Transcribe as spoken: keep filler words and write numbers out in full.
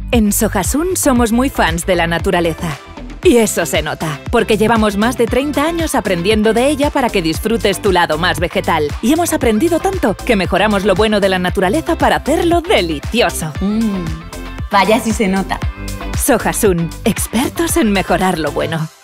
En Sojasun somos muy fans de la naturaleza. Y eso se nota, porque llevamos más de treinta años aprendiendo de ella para que disfrutes tu lado más vegetal. Y hemos aprendido tanto que mejoramos lo bueno de la naturaleza para hacerlo delicioso. Mmm, vaya si se nota. Sojasun, expertos en mejorar lo bueno.